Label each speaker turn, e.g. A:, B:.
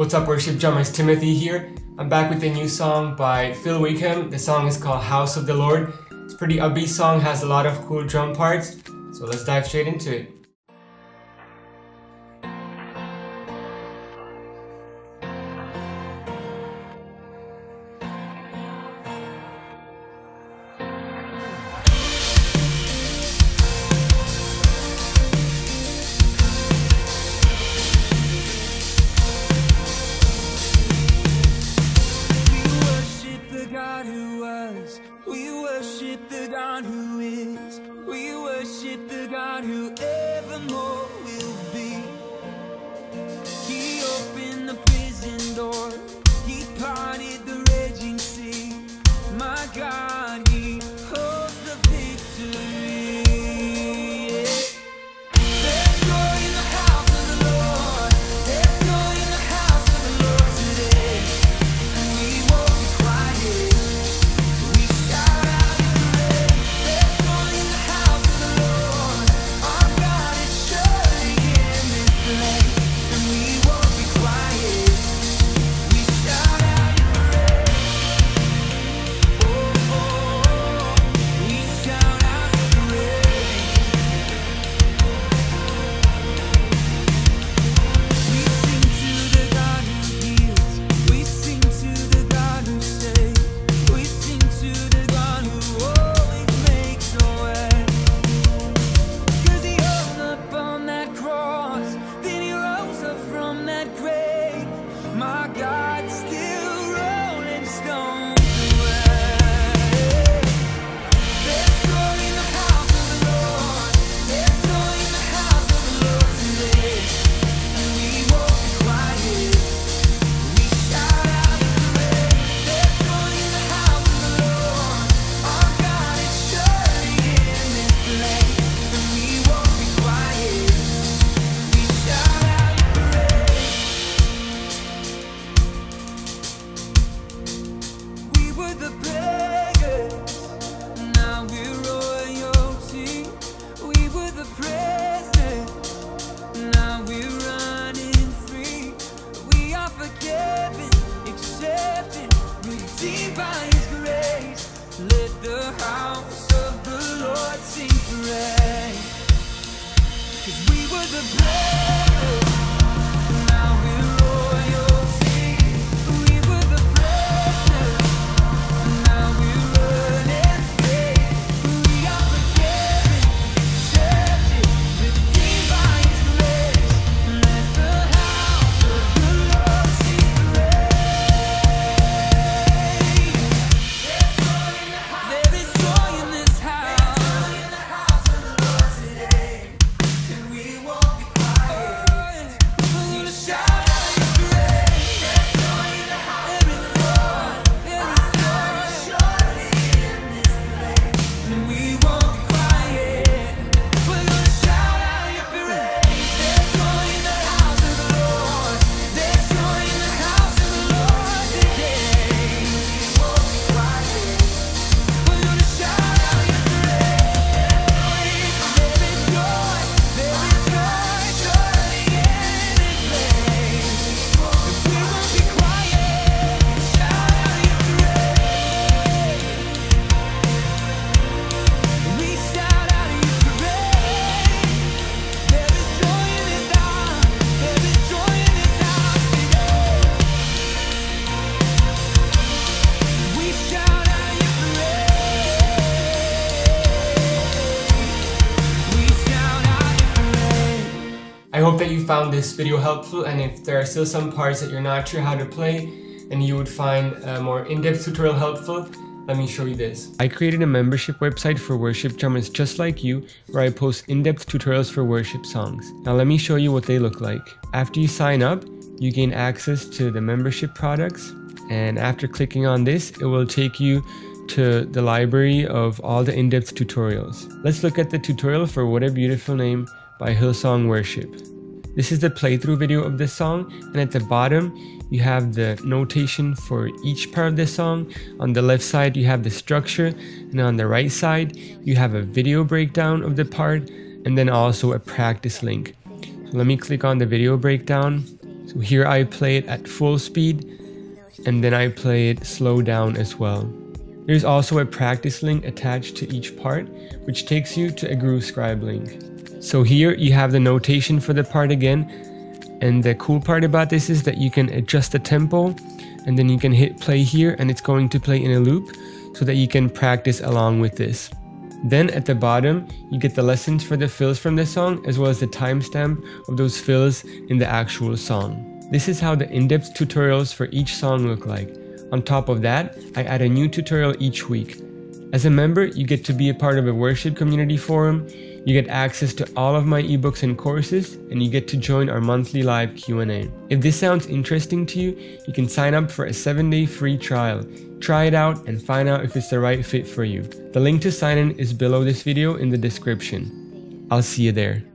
A: What's up, worship drummers? Timothy here. I'm back with a new song by Phil Wickham. The song is called House of the Lord. It's a pretty upbeat song, has a lot of cool drum parts. So let's dive straight into it.
B: We worship the God who is. We worship the God who evermore will be. He opened the prison door. He parted the raging sea. My God, He holds the victory. There's joy in the house of the Lord. There's joy in the house of the Lord today. And we won't be quiet. Let the house of the Lord sing praise. 'Cause we were the beggars, now we're royalty. We were the prisoners, now we're running free. We are forgiven, accepted, redeemed by His grace. Let the house of the Lord sing praise.
A: I hope that you found this video helpful, and if there are still some parts that you're not sure how to play and you would find a more in-depth tutorial helpful, let me show you this. I created a membership website for worship drummers just like you, where I post in-depth tutorials for worship songs. Now let me show you what they look like. After you sign up, you gain access to the membership products, and after clicking on this, it will take you to the library of all the in-depth tutorials. Let's look at the tutorial for What a Beautiful Name by Hillsong Worship. This is the playthrough video of this song, and at the bottom you have the notation for each part of the song. On the left side you have the structure, and on the right side you have a video breakdown of the part, and then also a practice link. So let me click on the video breakdown So here I play it at full speed, and then I play it slow down as well. There's also a practice link attached to each part, which takes you to a Groove Scribe link. So here you have the notation for the part again, and the cool part about this is that you can adjust the tempo, and then you can hit play here and it's going to play in a loop so that you can practice along with this. Then at the bottom, you get the lessons for the fills from the song, as well as the timestamp of those fills in the actual song. This is how the in-depth tutorials for each song look like. On top of that, I add a new tutorial each week. As a member, you get to be a part of a worship community forum, you get access to all of my ebooks and courses, and you get to join our monthly live Q&A. If this sounds interesting to you, you can sign up for a 7-day free trial. Try it out and find out if it's the right fit for you. The link to sign in is below this video in the description. I'll see you there.